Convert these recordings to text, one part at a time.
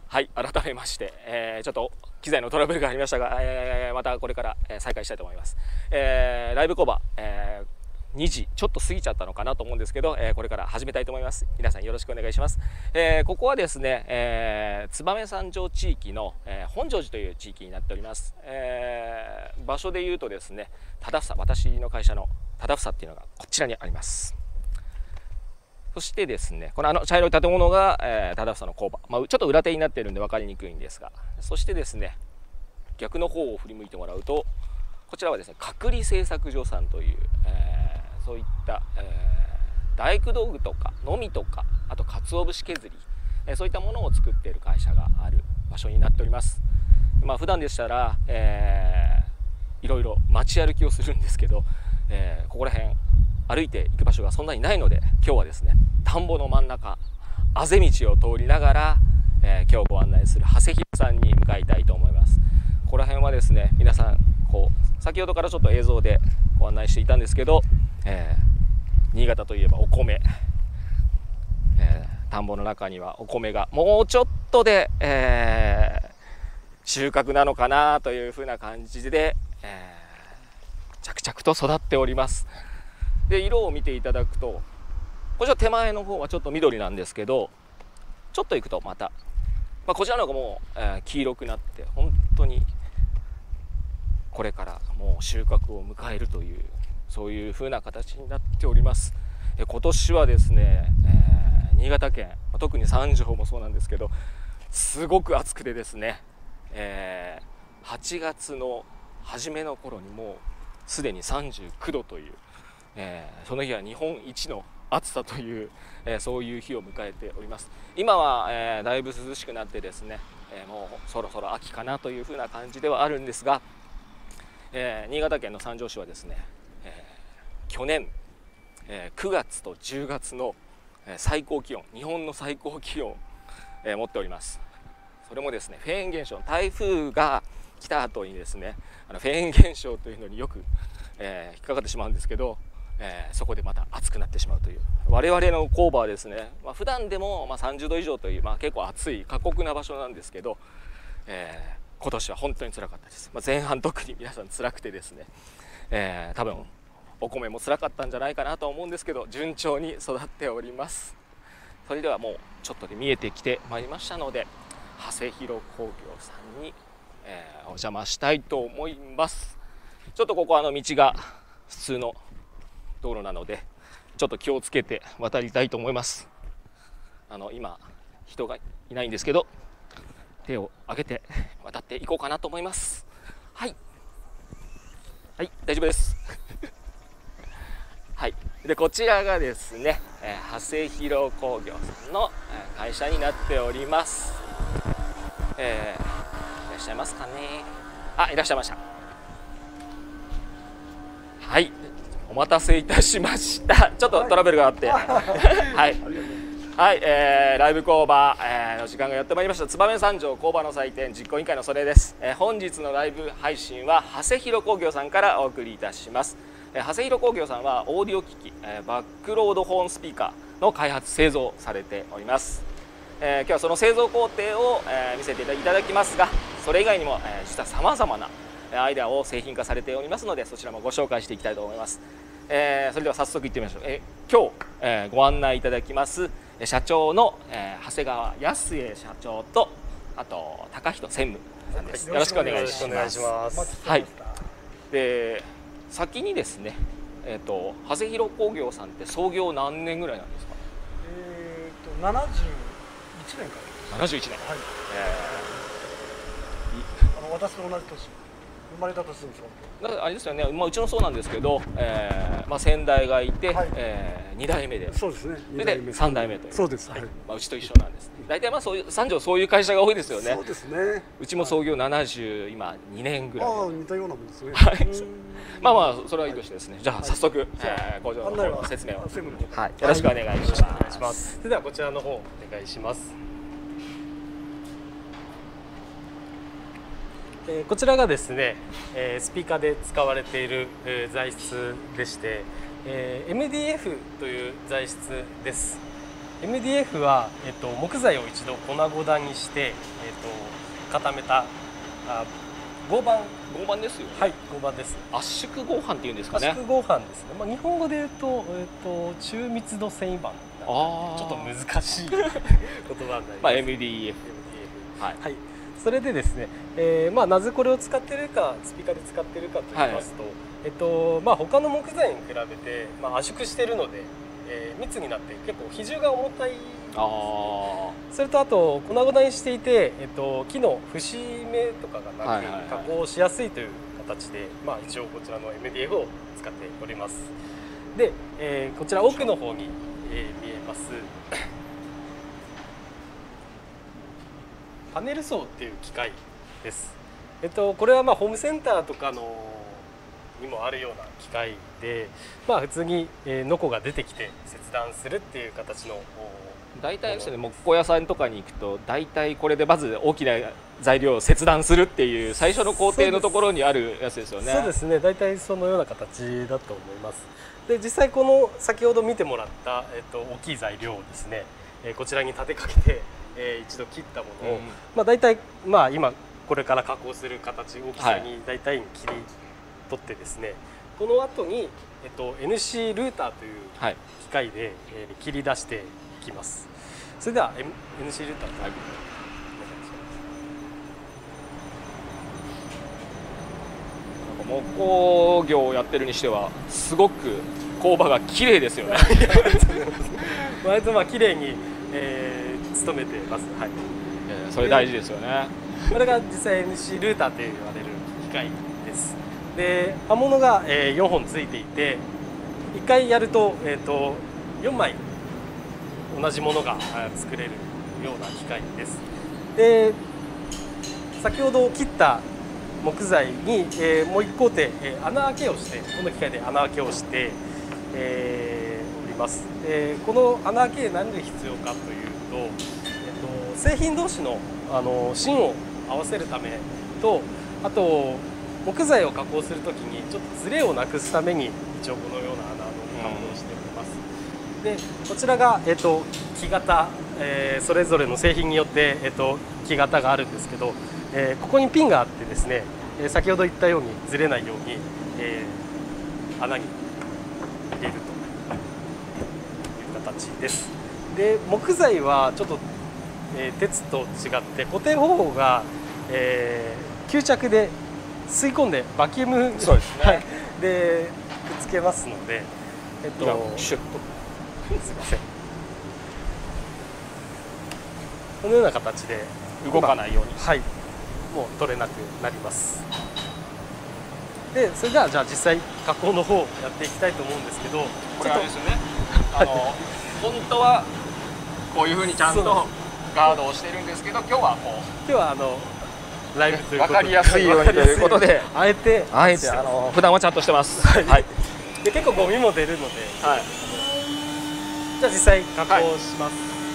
はい、改めまして、ちょっと機材のトラブルがありましたが、またこれから再開したいと思います。ライブ工場、2時ちょっと過ぎちゃったのかなと思うんですけど、これから始めたいと思います。皆さんよろしくお願いします。ここはですね、燕三条地域の、本庄寺という地域になっております。場所でいうとですね、忠房、私の会社の忠房っていうのがこちらにあります。そしてですね、この茶色い建物が、忠房の工場、ちょっと裏手になっているんで分かりにくいんですが、そしてですね、逆の方を振り向いてもらうと、こちらはですね、隔離製作所さんという、そういった、大工道具とかのみとか、あと鰹節削り、そういったものを作っている会社がある場所になっております。普段でしたら、いろいろ街歩きをするんですけど、ここら辺歩いて行く場所がそんなにないので、今日はですね、田んぼの真ん中、あぜ道を通りながら、今日ご案内する長谷弘さんに向かいたいと思います。ここら辺はですね、皆さん先ほどからちょっと映像でご案内していたんですけど、新潟といえばお米、田んぼの中にはお米がもうちょっとで、収穫なのかなというふうな感じで、着々と育っております。で、色を見ていただくと、こちら手前の方はちょっと緑なんですけど、ちょっと行くとまた、こちらの方がもう、黄色くなって、本当にこれからもう収穫を迎えるという、そういう風な形になっております。今年はですね、新潟県、特に三条もそうなんですけど、すごく暑くてですね、8月の初めの頃にもうすでに39度という、その日は日本一の暑さという、そういう日を迎えております。今は、だいぶ涼しくなってですね、もうそろそろ秋かなという風な感じではあるんですが、新潟県の三条市はですね、去年、9月と10月の最高気温、日本の最高気温を、持っております。それもですね、フェーン現象、台風が来た後にですね、フェーン現象というのによく、引っかかってしまうんですけど、そこでまた暑くなってしまうという、我々の工場はですね、普段でも30度以上という、結構暑い過酷な場所なんですけど、今年は本当に辛かったです。前半特に皆さん辛くてですね、多分お米も辛かったんじゃないかなと思うんですけど、順調に育っております。それではもうちょっとで見えてきてまいりましたので、長谷弘工業さんに、お邪魔したいと思います。ちょっとここ道が普通の道路なので、ちょっと気をつけて渡りたいと思います。今人がいないんですけど、手を挙げて渡っていこうかなと思います。はい、はい、大丈夫ですはい、でこちらがですね、長谷弘工業さんの会社になっております。いらっしゃいますかね。いらっしゃいました。はい、お待たせいたしました。ちょっとトラブルがあってはいはい、ライブ工場、の時間がやってまいりました。燕三条工場の祭典実行委員会のそれです。本日のライブ配信は長谷弘工業さんからお送りいたします。長谷弘工業さんはオーディオ機器、バックロードホーンスピーカーの開発製造されております。今日はその製造工程を、見せていただきますが、それ以外にも、実はさまざまなアイデアを製品化されておりますので、そちらもご紹介していきたいと思います。それでは早速行ってみましょう。今日、ご案内いただきます社長の、長谷川康江社長と、あと高人専務さんです。よろしくお願いします。はい。で、先にですね、長谷弘工業さんって創業何年ぐらいなんですか。 71年から 71年。はい。 私と同じ年。生まれた年ですあれですよね、うちもそうなんですけど、先代がいて、2代目で、 そうですね、 それで3代目という、 そうです、 うちと一緒なんですね。大体そういう三条そういう会社が多いですよね。 そうですね。 うちも創業70今2年ぐらい。 似たようなもんですね。 はい。それはいいとしてですね。じゃあ早速、工場の説明を、はい、よろしくお願いします。 それではこちらの方お願いします。こちらがですね、スピーカーで使われている材質でして、MDF という材質です。 MDF は、木材を一度粉々にして、固めた合板。 合板ですよね。 はい、合板です。 圧縮合板っていうんですかね。 圧縮合板ですね。まあ、日本語で言うと、中密度繊維板。ちょっと難しい言葉になります。 まあ MDF。 はい。はい。それでですね、まあなぜこれを使っているか、スピーカーで使っているかと言いますと、まあ他の木材に比べて、まあ、圧縮しているので、密になって結構比重が重たい。それとあと粉々にしていて、木の節目とかがなく加工しやすいという形で、まあ一応こちらの MDF を使っております。で、こちら奥の方に、見えますパネル層っていう機械です。これはまあホームセンターとかのにもあるような機械で、まあ普通にノコが出てきて切断するっていう形の。 大体ですね、木工屋さんとかに行くと大体これでまず大きな材料を切断するっていう最初の工程のところにあるやつですよね。 そうですね、大体そのような形だと思います。で実際この先ほど見てもらった、大きい材料をですね、こちらに立てかけて、一度切ったものを、まあ、大体、まあ、今これから加工する形大きさに大体切り取ってですね、この後に、NC ルーターという機械で、切り出していきます。それでは、NC ルーターと、 木工業をやってるにしてはすごく工場が綺麗ですよね。 割とまあ綺麗に、努めてます。はい。 それ大事ですよね。 これが実際 NC ルーターと言われる機械です。で刃物が、4本ついていて、1回やると、4枚同じものが作れるような機械です。で先ほど切った木材に、もう1工程、穴開けをして、この機械で穴開けをして、おります。この穴開け何で必要かというと、製品同士の、芯を合わせるためと、あと木材を加工するときにちょっとズレをなくすために一応このような穴の加工をしております。でこちらが、木型、それぞれの製品によって、木型があるんですけど、ここにピンがあってですね、先ほど言ったようにずれないように、穴に入れるという形です。で木材はちょっと、鉄と違って固定方法が、吸着で吸い込んでバキュームそうですね、 はい、でくっつけますので、 シュッとすいません、このような形で動かないように、 はい、もう取れなくなります。でそれではじゃあ実際加工の方やっていきたいと思うんですけど、 これあれですよね、本当はこういうふうにちゃんとガードをしてるんですけど、今日はこう今日はライブということで分かりやすいようにということであえて普段はちゃんとしてます。 はい、 はい、 で結構ゴミも出るので、 はい、 じゃあ実際加工します。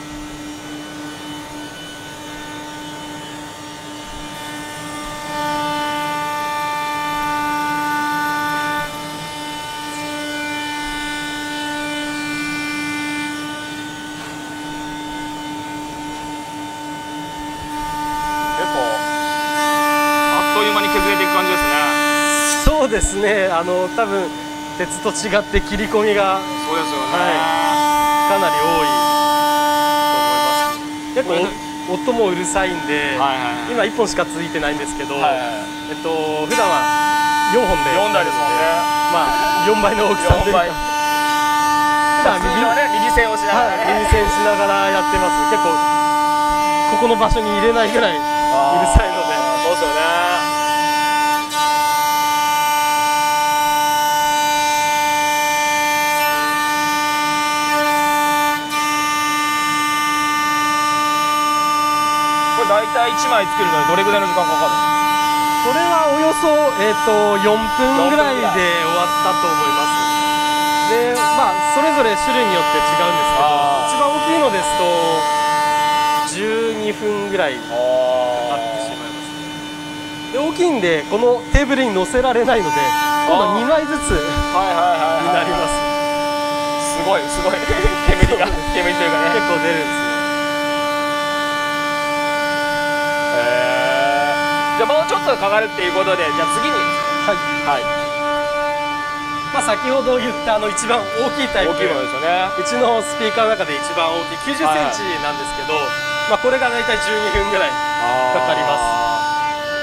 そうですね、多分鉄と違って切り込みがそうですよね、 はい、かなり多いと思います。結構音もうるさいんで、今1本しかついてないんですけど、普段は4本で 4台ですもんね。 まあ4倍の大きさで、普段右線をしながら、 右線しながらやってます。結構ここの場所に入れないぐらいうるさいので。 そうですよね。大体1枚作るのにどれぐらいの時間かかるんですか？ これはおよそ、4分ぐらいで終わったと思います。でまあそれぞれ種類によって違うんですけど、一番大きいのですと12分ぐらいかかってしまいます。で大きいんでこのテーブルに乗せられないので、今度は2枚ずつになります。 すごいすごい煙が煙というかね。 結構出るんですね。 じゃあもうちょっとかかるっていうことで、じゃあ次にはい。 はいまあ先ほど言った一番大きいタイプ、 大きいものですよね。 うちのスピーカーの中で一番大きい90センチなんですけど、まあこれが大体12分ぐらいかかります。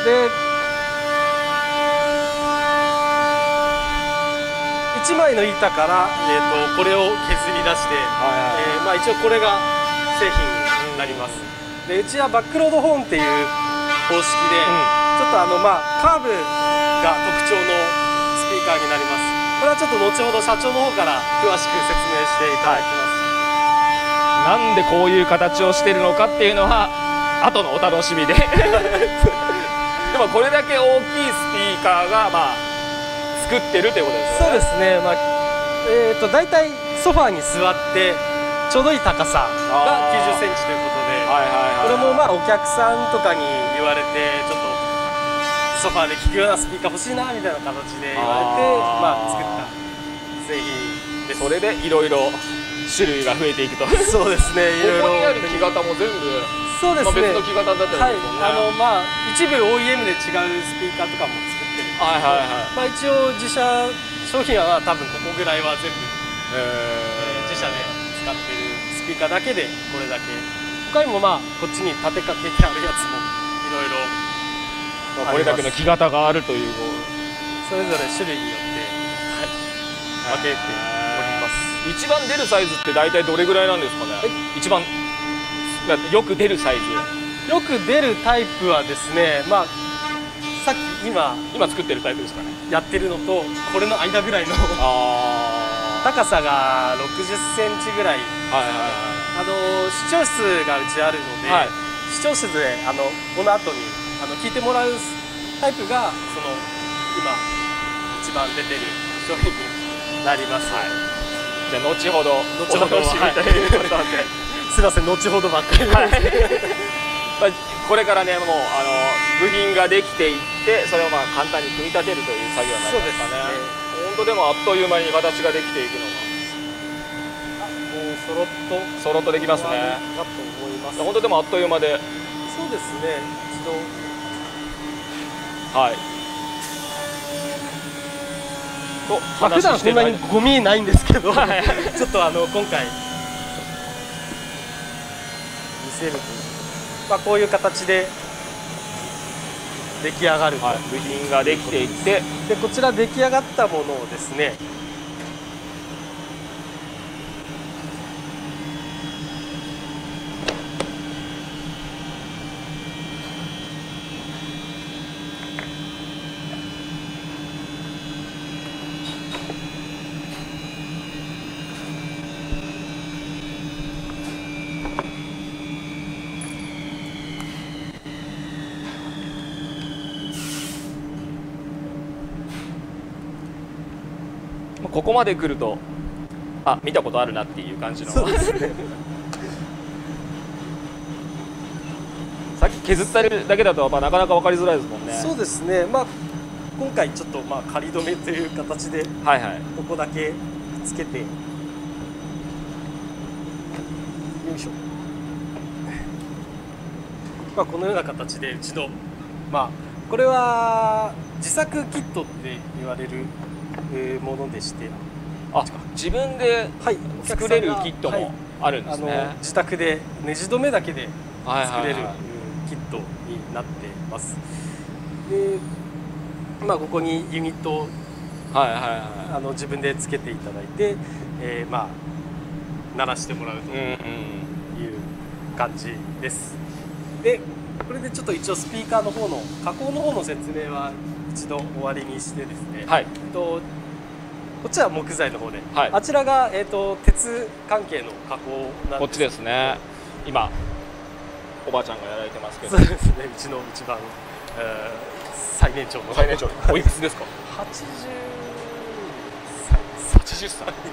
で、1枚の板から、これを削り出して、まあ一応これが製品になります。で、うちはバックロードホーンっていう方式で、ちょっとまあカーブが特徴のスピーカーになります。これはちょっと後ほど社長の方から詳しく説明していただきます。 なんでこういう形をしているのかっていうのは後のお楽しみででもこれだけ大きいスピーカーがまあ作ってるということですよね。 そうですね、まあだいたいソファーに座ってちょうどいい高さが90センチということで、これもまあお客さんとかに言われてちょっとソファーで聴くようなスピーカー欲しいなみたいな形で言われてまあ作った製品です。 それでいろいろ種類が増えていくとそうですね、いろいろここにある木型も全部そうですね、 別の木型だったりはい、 ですもんね。 まあ一部 OEM で違うスピーカーとかも作ってるんですけど、まあ一応自社商品は多分ここぐらいは全部、自社で使ってるスピーカーだけでこれだけ、他にもまあこっちに立てかけてあるやつもいろいろこれだけの木型があるというそれぞれ種類によって、分けております。 一番出るサイズって大体どれぐらいなんですかね。一番よく出るサイズ、 よく出るタイプはですね、まあさっき今作ってるタイプですかね。 やってるのとこれの間ぐらいの高さが60センチぐらい、視聴室がうちあるので、視聴室でこの後に聞いてもらうタイプが今一番出てる商品になります。 じゃあ後ほどお楽しみということですいません、後ほどばっかりこれからね、もう部品ができていってそれをまあ簡単に組み立てるという作業になりますかね。本当でもあっという間に形ができていくのがもうそろっとできますね。 だと思います。 本当でもあっという間で、 そうですね、一度普段こんなにゴミないんですけどちょっと今回見せると、まあ、こういう形で出来上がると、 部品ができていって、 でこちら出来上がったものをですね、 ここまで来ると見たことあるなっていう感じの。 そうですねさっき削っただけだとなかなか分かりづらいですもんね。 そうですね、まあ今回ちょっと仮止めという形でここだけくっつけて、よいしょ、まあこのような形でうちのこれは自作キットって言われるものでして、 自分で作れるキットもあるんですね。 自宅でネジ止めだけで作れるキットになってます。で、ここにユニットを自分でつけていただいて、鳴らしてもらうという感じです。で、これでちょっと一応スピーカーの方の加工の方の説明は一度終わりにしてですね、こっちは木材の方で、あちらが、鉄関係の加工なんです。 こっちですね。今おばあちゃんがやられてますけど。 そうですね、うちの一番、最年長のおいくつですか。80歳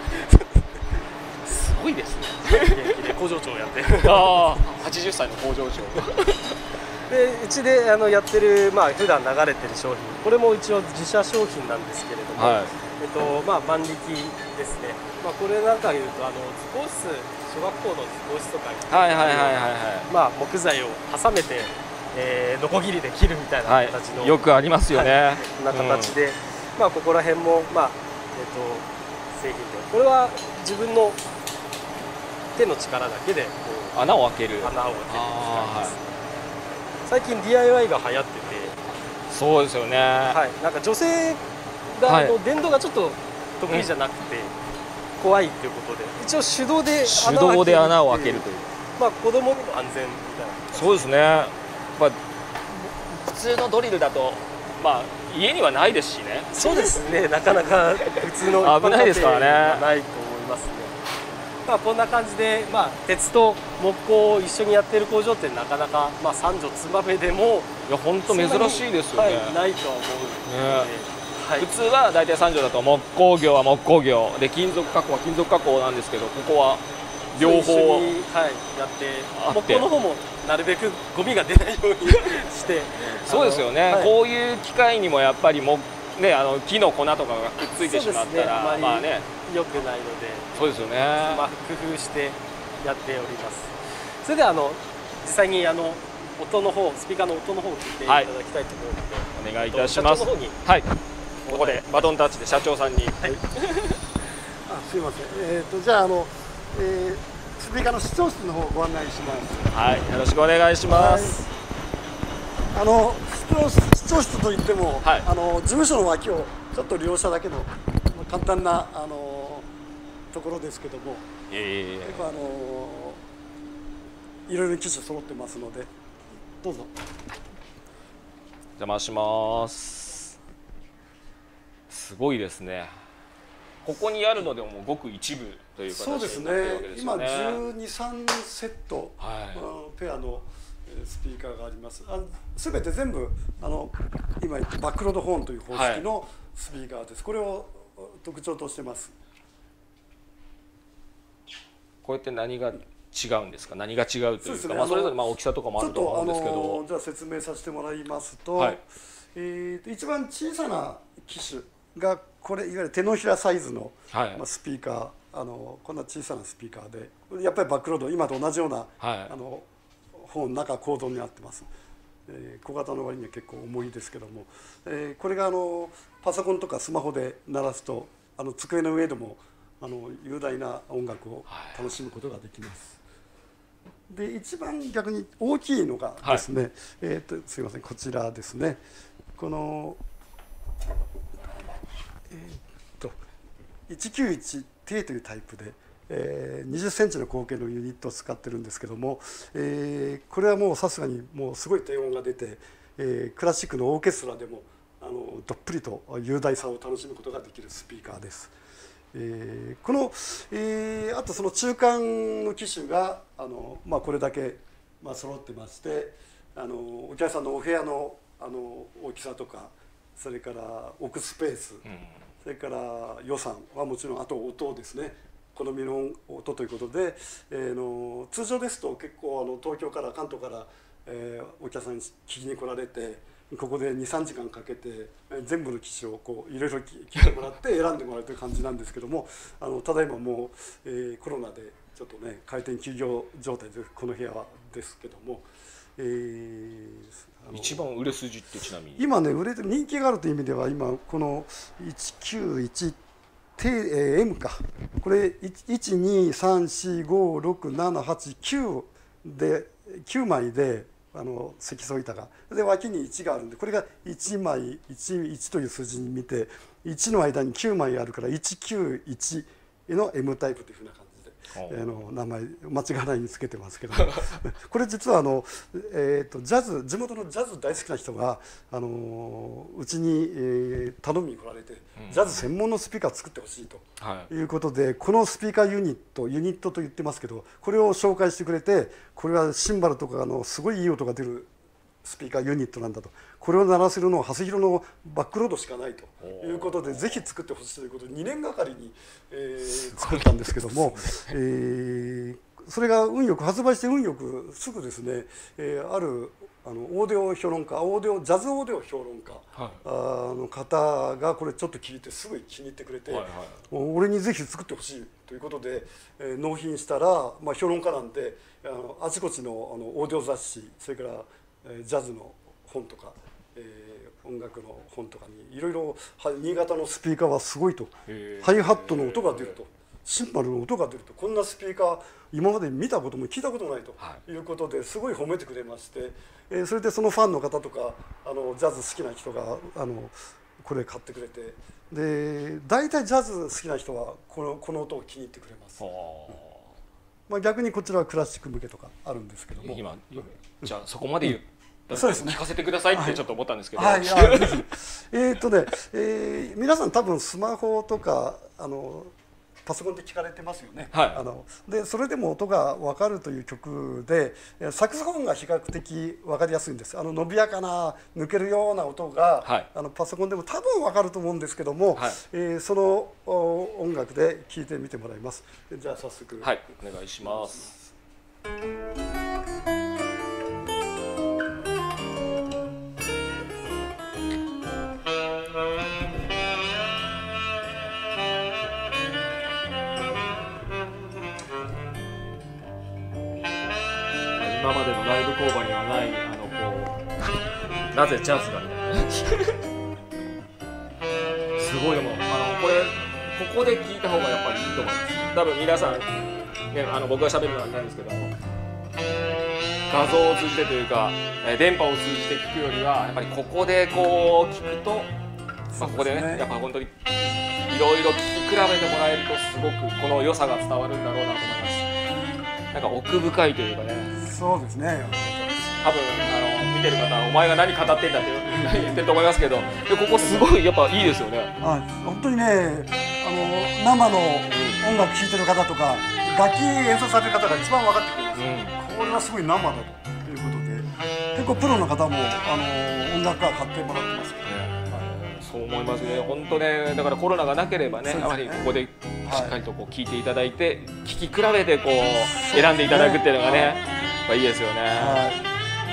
すごいですね。 現役で工場長をやって 80歳の工場長で、うちでやってる、普段流れてる商品、これも一応自社商品なんですけれども、万力ですね。 まあ、これなんかでいうと図工室、小学校の図工室とかに、 はいはいはいはいまあ、木材を挟めて、ノコギリで切るみたいなはい、 形の、 よくありますよね、 はい、こんな形で、まあ、ここら辺も、まあ製品で、これは自分の手の力だけでこう穴を開ける、 穴を開ける機械あです。最近 DIY が流行ってて、 そうですよね、 はい、なんか女性がはい電動がちょっと得意じゃなくて、怖いっていうことで、一応手動で手動で穴を開けるという、 まあ子供にも安全みたいな。 そうですね、まあ、普通のドリルだと、まあ、家にはないですしね、 そうですね、なかなか普通の一般危ないですからね家庭はないと思いますね。まあこんな感じで、まあ、鉄と木工を一緒にやってる工場ってなかなか、まあ、三女燕でもいや本当珍しいですよね、 はい、ないとは思うので、はい普通は大体三条だと木工業は木工業で金属加工は金属加工なんですけど、ここは両方一緒に、はい、やってあって木工の方もなるべくゴミが出ないようにしてそうですよね、 はいこういう機械にもやっぱりね、木の粉とかがくっついてしまったら、 そうですねまあね、 良くないので、 そうですよね、 まあ、工夫してやっております。それでは実際に音の方、スピーカーの音の方を聞いていただきたいと思うので、 お願いいたします。 社長の方にはい、ここでバトンタッチで社長さんに、 あ、すいません。じゃあスピーカーの視聴室の方をご案内します。 はい、よろしくお願いします。 視聴室といっても、 はい事務所の脇をちょっと利用しただけの簡単なところですけども、結構いろいろ機種揃ってますので、どうぞ。 邪魔します。すごいですね。ここにあるのでもごく一部というそうですね形になってるわけです今よね。 12、3セット、 はいペアのスピーカーがあります。すべて全部今言ったバックロードホーンという方式のスピーカーです。これを特徴としてます。 こうやって何が違うんですか。何が違うというか、 そうですねまあそれぞれ大きさとかもあると思うんですけちょっとど、 じゃあ説明させてもらいますと、 はい一番小さな機種がこれいわゆる手のひらサイズの、 はいスピーカー、こんな小さなスピーカーで、やっぱりバックロード今と同じような、 はい本中構造になってます。小型の割には結構重いですけども、これがパソコンとかスマホで鳴らすと机の上でも雄大な音楽を楽しむことができます。で一番逆に大きいのがですね、すいません、こちらですね。この191T というタイプで、20センチの口径のユニットを使ってるんですけども、これはもうさすがにもうすごい低音が出て、クラシックのオーケストラでもどっぷりと雄大さを楽しむことができるスピーカーです。この、あとその中間の機種がこれだけ揃ってまして、お客さんのお部屋の大きさとか、それから置くスペース、それから予算はもちろん、あと音ですね、好みの音ということで、通常ですと結構東京から関東から、お客さんに聞きに来られて、ここで2、3時間かけて全部の機種をいろいろ聞いてもらって選んでもらうという感じなんですけども、ただいまもう、コロナでちょっとね開店休業状態でこの部屋はですけども、 一番売れ筋ってちなみに今ね売れて人気があるという意味では、今この191M か、これ123456789で9枚で積層板がで脇に1があるんで、これが1枚 1という数字に見て1の間に9枚あるから191の M タイプというふうな感じで名前間違わないようにつけてますけどもこれ実はジャズ、地元のジャズ大好きな人がうちに、頼みに来られて、ジャズ専門のスピーカーを作ってほしいということで、このスピーカーユニットと言ってますけど、これを紹介してくれて、これはシンバルとかすごいいい音が出るスピーカーユニットなんだと、これを鳴らせるのは長谷弘のバックロードしかないということで、ぜひ作ってほしいということで2年がかりに、作ったんですけども、それが運よく発売して運よくすぐですね、あるオーディオ評論家ジャズオーディオ評論家、の方がこれちょっと聞いてすごい気に入ってくれて、もう俺にぜひ作ってほしいということで、納品したら、評論家なんであちこちのオーディオ雑誌、それからジャズの本とか、音楽の本とかにいろいろ新潟のスピーカーはすごいと、ハイハットの音が出ると、シンバルの音が出ると、こんなスピーカー今まで見たことも聞いたこともないということですごい褒めてくれまして、それでそのファンの方とかジャズ好きな人がこれ買ってくれて、で大体ジャズ好きな人はこの音を気に入ってくれます。逆にこちらはクラシック向けとかあるんですけども、 今じゃあそこまで言う、 そうですね、 聞かせてくださいってちょっと思ったんですけど、 皆さん多分スマホとかパソコンで聞かれてますよね。でそれでも音が分かるという曲で、サクソフォンが比較的分かりやすいんです。伸びやかな抜けるような音が、パソコンでも多分分かると思うんですけども、その音楽で聴いてみてもらいます。じゃあ早速、 お願いします。今までのライブ工場にはないなぜジャズがみたいなすごいもうここで聞いた方がやっぱりいいと思います。多分皆さん、僕が喋るのはなんですけども、画像を通じてというか電波を通じて聞くよりはやっぱりここでこう聞くと、ここでねやっぱ本当にいろいろ聞き比べてもらえるとすごくこの良さが伝わるんだろうなと思います。なんか奥深いというかね。 そうですね。 多分見てる方はお前が何語ってんだって言ってると思いますけど、でここすごいやっぱいいですよね。 本当にね、生の音楽聴いてる方とか楽器演奏される方が一番分かってくるんですよ。これはすごい生だということで、結構プロの方も音楽家買ってもらってますけどね。 そう思いますね。本当ね、だからコロナがなければね、やはりここでしっかりとこう聞いていただいて、聞き比べてこう選んでいただくっていうのがね、いいですよね。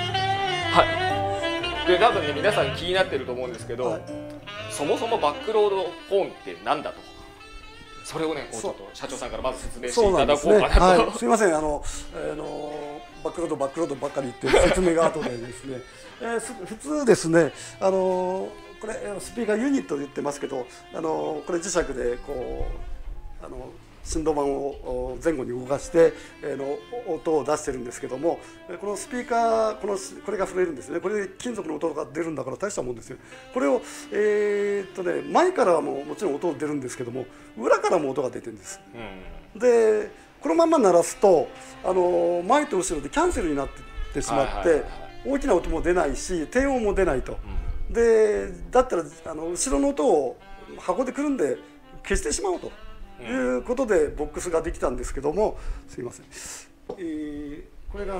で多分ね皆さん気になってると思うんですけど、そもそもバックロードホーンってなんだと、それをねちょっと社長さんからまず説明していただこうかなと。 すみません、バックロードばっかり言って説明が後でですね普通ですね、これスピーカーユニットで言ってますけど、これ磁石でこう振動板を前後に動かして音を出してるんですけども、このスピーカーこれが震えるんですね。これで金属の音が出るんだから大したもんですよ。これを前からはもちろん音が出るんですけども、裏からも音が出てるんです。でこのまま鳴らすと前と後ろでキャンセルになってしまって大きな音も出ないし低音も出ないと。でだったら後ろの音を箱でくるんで消してしまおうということでボックスができたんですけども、すいません、これが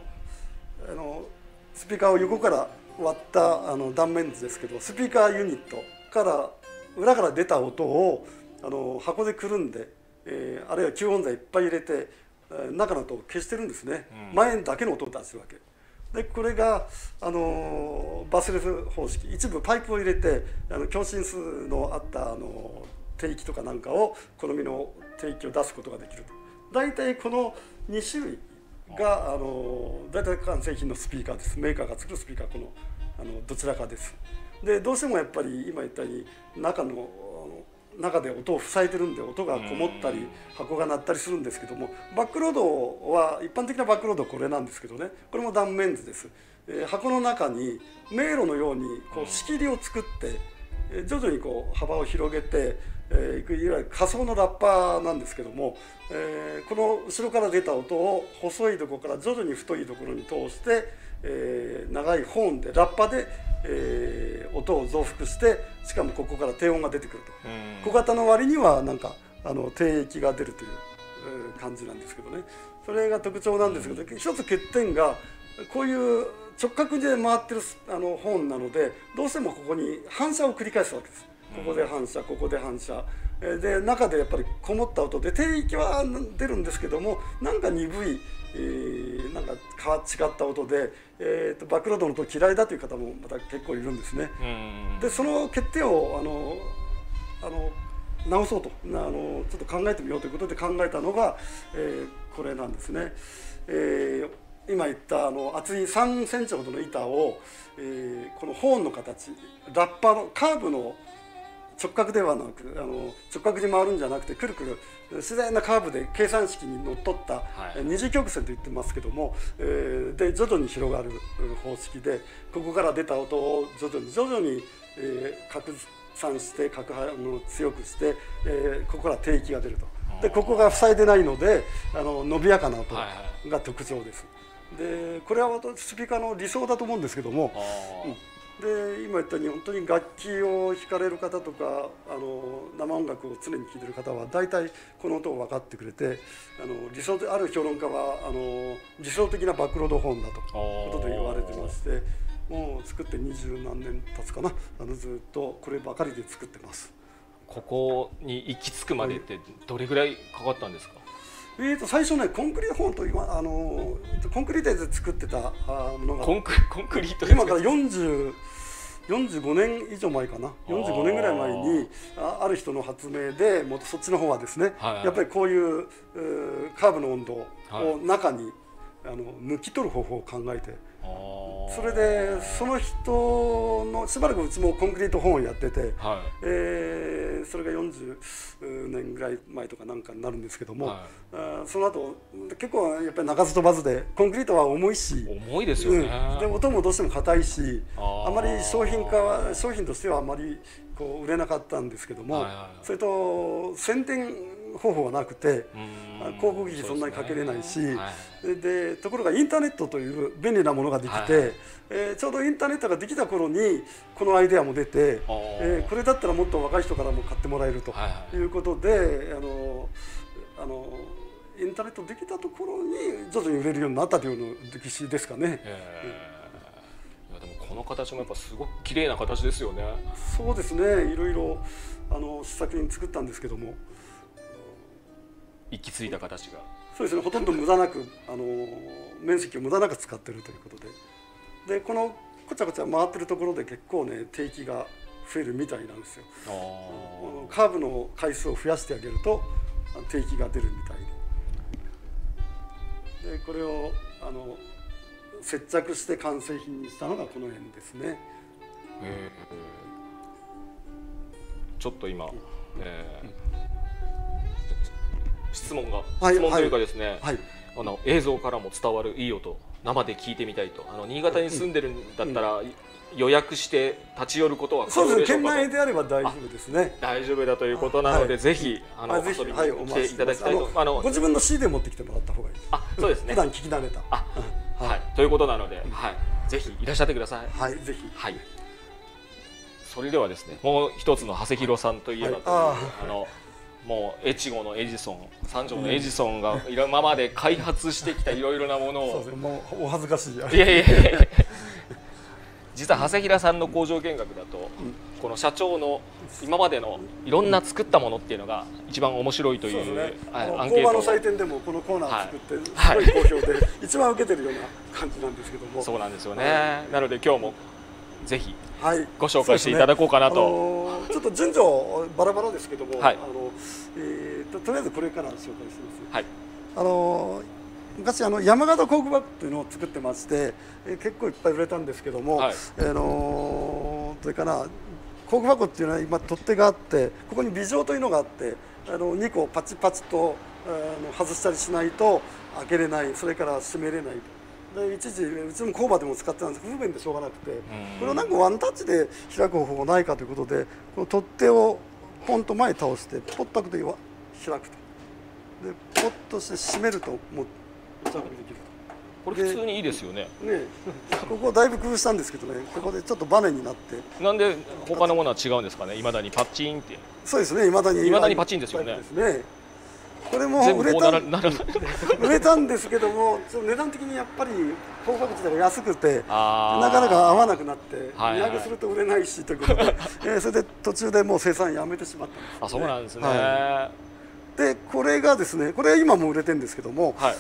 スピーカーを横から割った断面図ですけど、スピーカーユニットから裏から出た音を箱でくるんで、あるいは吸音材いっぱい入れて中の音を消してるんですね。前だけの音を出してるわけで、これがバスレス方式、一部パイプを入れて共振数のあった低域とかなんかを好みの低域を出すことができると。大体この2種類が大体完成品のスピーカーです。メーカーが作るスピーカー、このどちらかです。でどうしてもやっぱり今言ったように中で音を塞いでるんで音がこもったり箱が鳴ったりするんですけども、バックロードは一般的なバックロードはこれなんですけどね、これも断面図です。箱の中に迷路のようにこう仕切りを作って徐々にこう幅を広げていわゆる仮想のラッパーなんですけども、この後ろから出た音を細いところから徐々に太いところに通して、長いホーンでラッパで、音を増幅して、しかもここから低音が出てくると。小型の割にはなんか低域が出るという感じなんですけどね、それが特徴なんですけど、一つ欠点がこういう直角で回ってるホーンなので、どうしてもここに反射を繰り返すわけです。ここで反射、ここで反射で、中でやっぱりこもった音で低域は出るんですけども、なんか鈍い、 なんか違った音で、バックロードの音嫌いだという方もまた結構いるんですね。でその欠点を直そうとちょっと考えてみようということで考えたのが、これなんですね。今言った厚い3センチほどの板を、このホーンの形、ラッパーのカーブの直角ではなく直角に回るんじゃなくてくるくる自然なカーブで計算式にのっとった、二次曲線と言ってますけども、で徐々に広がる方式で、ここから出た音を徐々に拡散して強くして、ここから低域が出ると。でここが塞いでないので伸びやかな音が特徴です。でこれはスピーカーの理想だと思うんですけども、で今言ったように本当に楽器を弾かれる方とか生音楽を常に聴いてる方は大体この音を分かってくれて、ある評論家は理想的なバックロードホーンだということで言われてまして、もう作って20何年経つかな、ずっとこればかりで作ってます。 ここに行き着くまでってどれぐらいかかったんですか？ 最初ねコンクリートホーンとコンクリートで作ってたものがコンクリート今から45年以上前かな、45年ぐらい前にある人の発明で、もっとそっちの方はですね、やっぱりこういうカーブの温度を中に抜き取る方法を考えて、それでその人のしばらくうちもコンクリートホーンをやってて、それが40年ぐらい前とかなんかになるんですけども、その後結構やっぱり鳴かず飛ばずで、コンクリートは重いし重いですよね、 で音もどうしても硬いし、あまり商品としてはあまりこう売れなかったんですけども、それと宣伝方法はなくて広告費そんなにかけれないし、でところがインターネットという便利なものができて、ちょうどインターネットができた頃にこのアイデアも出て、これだったらもっと若い人からも買ってもらえるということで、インターネットできたところに徐々に売れるようになったという歴史ですかね。 いやでもこの形もやっぱすごく綺麗な形ですよね。 そうですね、いろいろ試作品作ったんですけども、 行き着いた形がそうですね、ほとんど無駄なく面積を無駄なく使ってるということで、このこちゃこちゃ回ってるところで結構ね定期が増えるみたいなんですよ。カーブの回数を増やしてあげると定期が出るみたいで、これを接着して完成品にしたのがこの辺ですね。 ちょっと今、質問というかですね、映像からも伝わるいい音、生で聞いてみたいと。新潟に住んでるんだったら、予約して立ち寄ることは可能でしょうか？ 県内であれば大丈夫ですね。 大丈夫だということなので、ぜひ遊びに来ていただきたいと。 ご自分の CD 持ってきてもらった方がいい。 そうですね。 普段聞き慣れた。 ということなので、ぜひいらっしゃってください。 はい、ぜひ。 それではですね、もう一つの長谷博さんといえばという、もう越後のエジソン、三条のエジソンが今まで開発してきたいろいろなものを、 もうお恥ずかしい。 いや実は長谷平さんの工場見学だと、この社長の今までのいろんな作ったものっていうのが一番面白いというアンケートを、 工場の祭典でもこのコーナー作ってすごい好評で一番受けてるような感じなんですけども、 そうなんですよね。なので今日もぜひご紹介していただこうかなと。 ちょっと順序バラバラですけども、とりあえずこれから紹介します。昔山形工具箱っていうのを作ってまして、結構いっぱい売れたんですけども、それから工具箱っていうのは今取っ手があって、ここに微錠というのがあって、2個パチパチと外したりしないと開けれない、それから閉めれない。で一時うちの工場でも使ってたんですけど不便でしょうがなくて、これをなんかワンタッチで開く方法ないかということで、この取っ手をポンと前に倒してポッと開くと開くと、でポッとして閉めるともう持ち運びできると。 これ普通にいいですよね。 ここだいぶ工夫したんですけどね、ここでちょっとバネになって。 なんで他のものは違うんですかね。いまだにパッチンって。 そうですね、いまだにパチンですよね。 これも売れたんですけども、値段的にやっぱり工具箱自体が安くてなかなか合わなくなって、値上げすると売れないしということで、それで途中でもう生産やめてしまったんです。 そうなんですね。 でこれがですね、これは今も売れてるんですけども、 はい、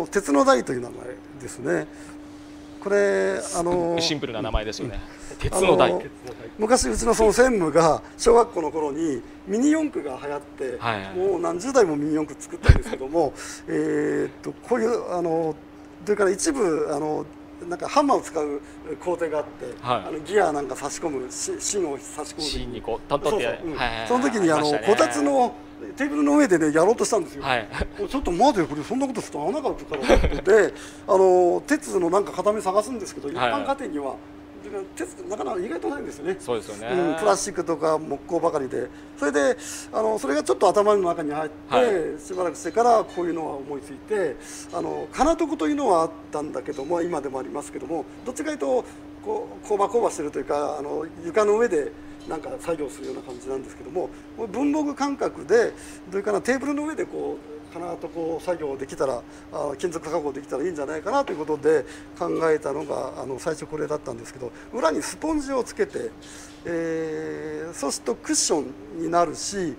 鉄の台という名前ですね。これシンプルな名前ですよね、鉄の台。 昔うちのその専務が小学校の頃にミニ四駆が流行って、 はいはい、 もう何十台もミニ四駆作ったんですけどもこういうそれから一部なんかハンマーを使う工程があって、はい、ギアなんか差し込む芯を差し込む芯にこうトントンってやる、 その時にこたつのテーブルの上でねやろうとしたんですよ、はい、ちょっと待てよこれそんなことすると穴が開くからということで鉄のなんか片目探すんですけど、一般家庭には鉄ってなかなか意外とないんですよね。 そうですよね、 プラスチックとか木工ばかりで、それでそれがちょっと頭の中に入って、はい、しばらくしてからこういうのは思いついて金床というのはあったんだけども、今でもありますけども、どっちかというと工場してるというか床の上でなんか作業するような感じなんですけども、文房具感覚でどういうかな、テーブルの上でこう金床作業できたら金属加工できたらいいんじゃないかなということで考えたのが最初これだったんですけど、裏にスポンジをつけて、そうするとクッションになるし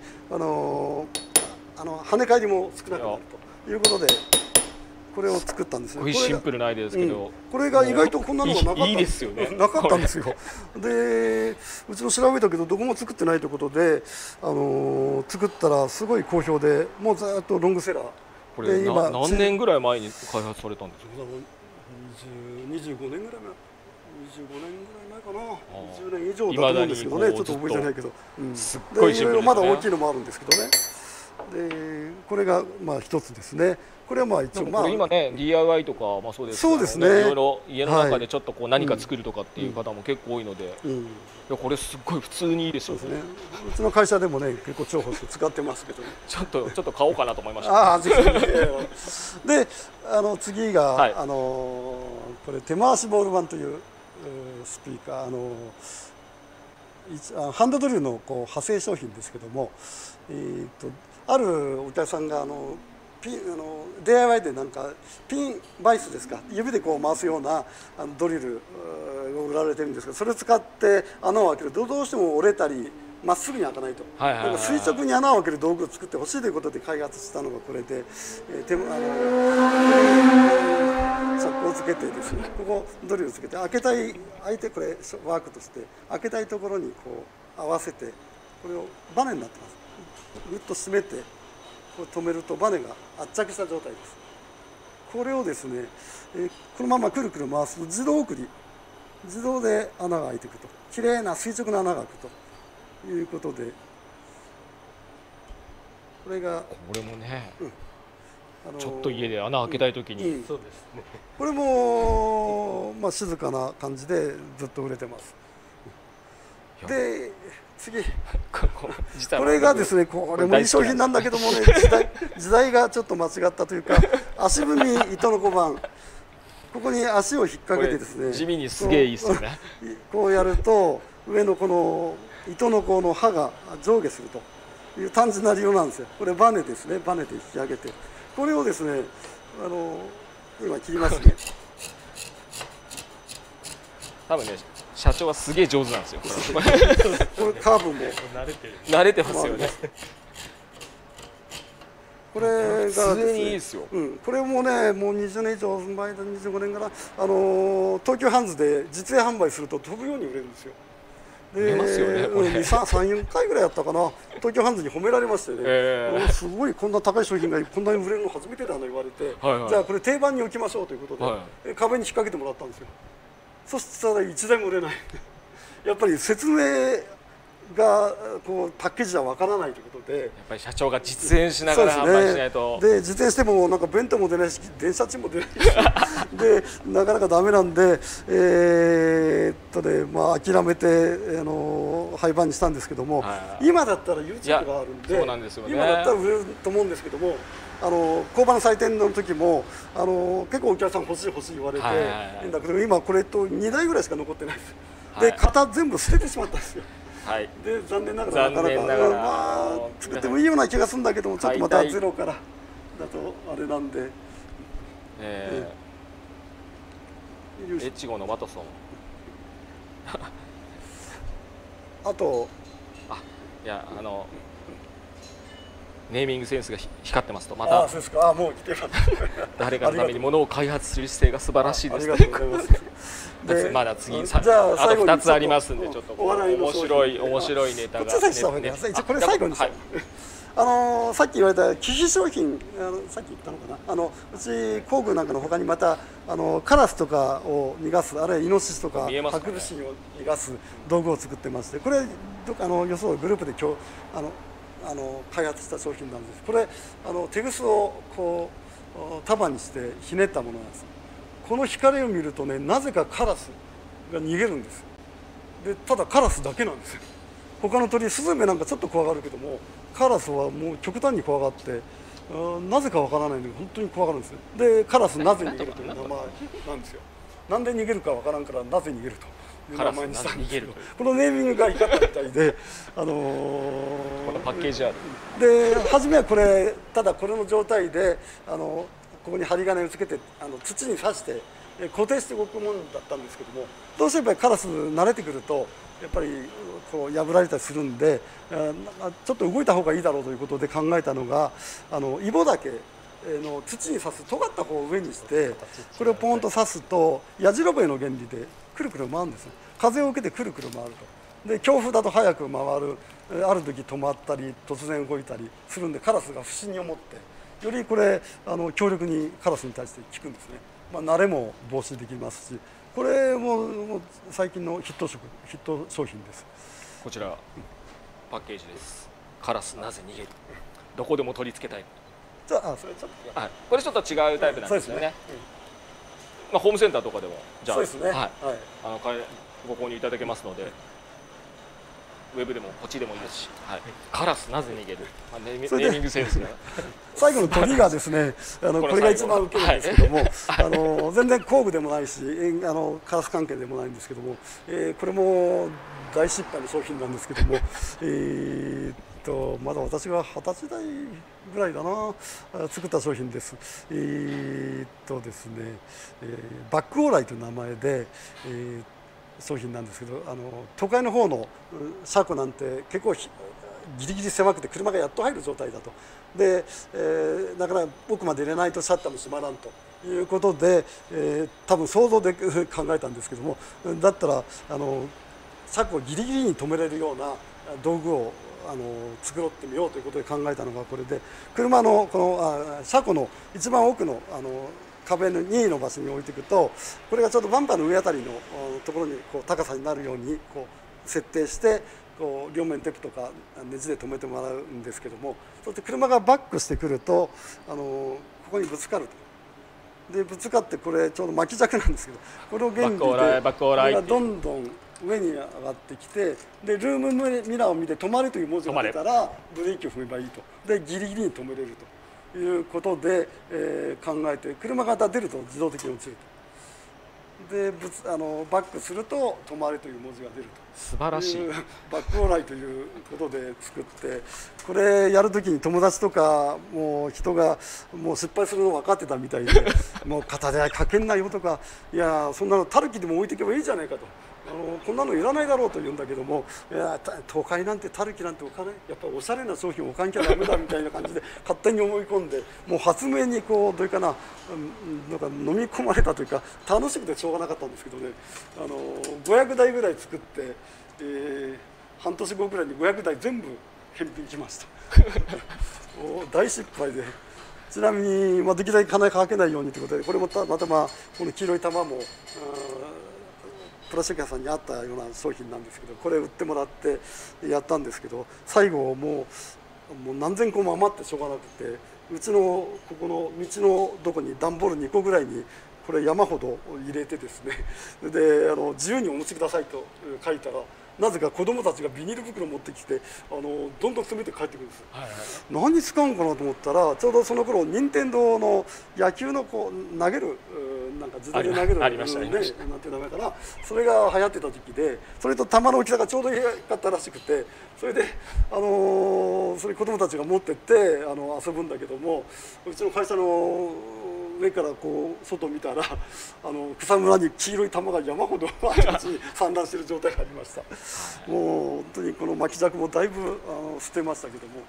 跳ね返りも少なくなるということでこれを作ったんですね。 こういうシンプルなアイデアですけど、 これが意外とこんなのがなかった。 いいですよね。 なかったんですよ。でうちの調べたけどどこも作ってないということで作ったらすごい好評で、もうずっとロングセラー。 これ今何年ぐらい前に開発されたんですか。 25年ぐらい前、25年ぐらい前かな。20年以上だと思うんですけどね、ちょっと覚えてないけど、 すっごいシンプルですね。 いろいろまだ大きいのもあるんですけどね。でこれがまあ一つですね。これはまあ一応今ね DIY とかまあそうですけど、 そうですね、 いろいろ家の中でちょっとこう何か作るとかっていう方も結構多いので、いやこれすっごい普通にいいですよね。 うちの会社でもね結構重宝して使ってますけど、 ちょっと買おうかなと思いました。 ああぜひ。で次がこれ手回しボール板というスピーカーハンドドリルのこう派生商品ですけども、あるお客さんがDIY でなんかピンバイスですか、指でこう回すようなドリルを売られてるんですけど、それを使って穴を開けるとどうしても折れたりまっすぐに開かないと、垂直に穴を開ける道具を作ってほしいということで開発したのがこれで、チャックをつけてですね、ここドリルをつけて開いてこれワークとして開けたいところにこう合わせて、これをバネになってます。ぐっと締めてこれ止めるとバネが圧着した状態です。これをですね、このままくるくる回すと自動送り、自動で穴が開いていくと、きれいな垂直な穴が開くということで、これがこれもね、ちょっと家で穴開けたいときに、 そうですね、 これもまあ静かな感じでずっと売れてます。で次これがですね、これもいい商品なんだけどもね、時代がちょっと間違ったというか、足踏み糸の小判、ここに足を引っ掛けてですね、 地味にすげえいいっすよね。 こうやると上のこの糸のこの刃が上下するという単純な理由なんですよ。これバネですね、バネで引き上げて、これをですね今切りますね。 多分ね社長はすげえ上手なんですよ。これカーブも慣れてますよね。 これが普通にいいですよ。 これもね、もう20年以上前だ、25年から東急ハンズで実演販売すると飛ぶように売れるんですよ。 売れますよね。これ 3、4回ぐらいやったかな、東急ハンズに褒められましてね、すごいこんな高い商品がこんなに売れるの初めてだと言われて、じゃあこれ定番に置きましょうということで、壁に引っ掛けてもらったんですよ。そしたら1台も売れない。やっぱり説明がこうパッケージじゃわからないということで、 やっぱり社長が実演しながら販売しないと。 で実演してもなんか弁当も出ないし電車賃も出ないしでなかなかダメなんでまあ諦めて廃盤にしたんですけども、今だったら YouTube があるんで、今だったら売れると思うんですけども、工場の祭典の時も結構お客さん欲しい言われていいんだけど、今これと2台ぐらいしか残ってないです。で型全部捨ててしまったんですよ。で残念ながらなかなかまあ作ってもいいような気がするんだけども、ちょっとまたゼロからだとあれなんで。 越後のワトソン。 あといやネーミングセンスが光ってますと、またああそうですか。もう来てます。 誰かのためにものを開発する姿勢が素晴らしいですありがとうございます。 まだ次じゃああと最後に 2つありますんで、ちょっとお笑いの面白いネタがこっちさせてもらいます。一応これ最後にしたい。さっき言われた忌避商品、さっき言ったのかな、うち工具なんかのほかにまたカラスとかを逃がす、あるいはイノシシとか見えますかねハクビシンを逃がす道具を作ってまして、これよそグループで開発した商品なんです。これテグスをこう束にしてひねったものなんです。この光を見るとね、なぜかカラスが逃げるんです。でただカラスだけなんですよ。他の鳥、スズメなんかちょっと怖がるけども、カラスはもう極端に怖がって、なぜかわからないのに本当に怖がるんですよ。でカラスなぜ逃げるという名前なんですよ。なんで逃げるかわからんからなぜ逃げるという名前にしたんですけど、このネーミングが光ったみたいで、 このパッケージあるで初めはこれ、ただこれの状態でここに針金をつけて土に刺して固定しておくものだったんですけども、どうしてもやっぱりカラス慣れてくるとやっぱりこう破られたりするんで、ちょっと動いた方がいいだろうということで考えたのが、イボダケの土に刺す尖った方を上にして、これをポンと刺すとやじろべえの原理でくるくる回るんですね。風を受けてくるくる回ると。で強風だと早く回る、ある時止まったり突然動いたりするんで、カラスが不審に思ってよりこれ強力にカラスに対して効くんですね。慣れも防止できますし、これも最近のヒット商品です。 こちらパッケージです。カラスなぜ逃げる、どこでも取り付けたい。 じゃあそれちょっと、 はい、これちょっと違うタイプなんですよね。ホームセンターとかでもじゃあ、 そうですね、 はい、ご購入いただけますので、ウェブでもこっちでもいいですし、はい、カラスなぜ逃げる、ネーミングセンスが最後の鳥がですね、これが一番受けるんですけども、全然工具でもないしカラス関係でもないんですけども、これも大失敗の商品なんですけども、まだ私が20歳代ぐらいだな作った商品です。ですね、バックオーライという名前で、商品なんですけど、都会の方の車庫なんて結構ギリギリ狭くて車がやっと入る状態だと。で、だから奥まで入れないとシャッターも閉まらんということで、多分想像で考えたんですけども、だったら車庫をギリギリに止めれるような道具を作ってみようということで考えたのがこれで、車のこの車庫の一番奥の壁の任意の場所に置いていくと、これがちょうどバンパーの上あたりのところにこう高さになるようにこう設定して、こう両面テープとかネジで留めてもらうんですけども、そして車がバックしてくるとここにぶつかると。でぶつかって、これちょうど巻き尺なんですけど、この原理でこれがどんどん上に上がってきて、でルームミラーを見て止まれという文字が出たらブレーキを踏めばいいと。でギリギリに止めれるということで、考えて、車が出ると自動的に落ちると。でバックすると止まれという文字が出ると。 素晴らしいバックオーライということで作って、これやるときに友達とかもう人がもう失敗するの分かってたみたいでもう片手かけんなよとか、いやそんなのタヌキでも置いていけばいいじゃないかと。こんなのいらないだろうと言うんだけども、いや都会なんてタヌキなんて置かない、やっぱりおしゃれな商品を置かなきゃダメだみたいな感じで勝手に思い込んで、もう発明にこうどういうかな、なんか飲み込まれたというか、楽しくてしょうがなかったんですけどね、500台ぐらい作って、半年後ぐらいに500台全部返品しました大失敗で。ちなみに、できるだけ金かけないようにということで、これもまたこの黄色い玉もプラスチック屋さんにあったような商品なんですけど、これ売ってもらってやったんですけど、最後もう何千個も余ってしょうがなくて、うちのここの道のどこに段ボール2個ぐらいにこれ山ほど入れてですね、で自由にお持ちくださいと書いたら、なぜか子供たちがビニール袋持ってきてどんどん詰めて帰ってくるんですよ。何に使うんかなと思ったら、ちょうどその頃任天堂の野球のこう投げるなんか自動で投げるありましたなんていう名前かな、それが流行ってた時期で、それと球の大きさがちょうどいいかったらしくて、それでそれ子供たちが持ってって遊ぶんだけども、うちの会社の上からこう外を見たら草むらに黄色い玉が山ほどあちこちに散乱している状態がありました。もう本当にこの巻き尺もだいぶ捨てましたけども、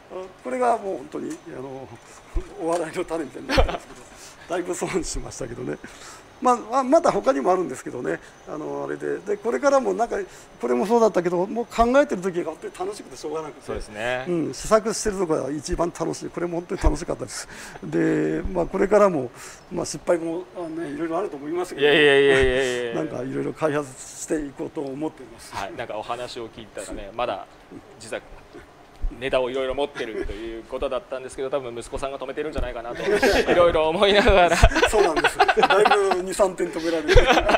これがもう本当にお笑いの種みたいになってますけど、だいぶ損しましたけどね。まだ他にもあるんですけどね、あれでこれからもなんかこれもそうだったけど、もう考えてる時が本当に楽しくてしょうがなくて、 そうですね、 試作してるところが一番楽しい。これも本当に楽しかったです。で、これからも、失敗もいろいろあると思いますけど、なんかいろいろ開発していこうと思っています。 はい、なんかお話を聞いたらね、まだ実はネタをいろいろ持ってるということだったんですけど、多分息子さんが止めてるんじゃないかなといろいろ思いながらそうなんです。だいぶ2、3点止められる。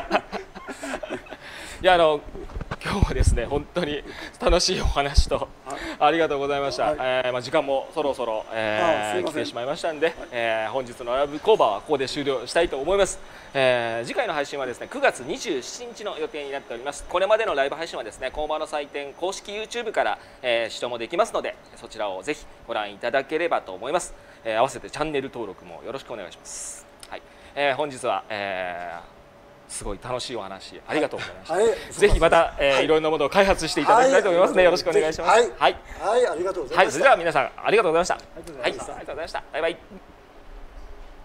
いや今日はですね本当に楽しいお話とありがとうございました。時間もそろそろ来てしまいましたんで、本日のライブ工場はここで終了したいと思います。次回の配信はですね9月27日の予定になっております。これまでのライブ配信はですね工場の祭典公式 YouTube から視聴もできますので、そちらをぜひご覧いただければと思います。合わせてチャンネル登録もよろしくお願いします。はい、本日はすごい楽しいお話ありがとうございました。ぜひまたいろんなものを開発していただきたいと思いますので、よろしくお願いします。 はい、ありがとうございました。 それでは皆さんありがとうございました。はい、ありがとうございました。バイバイ。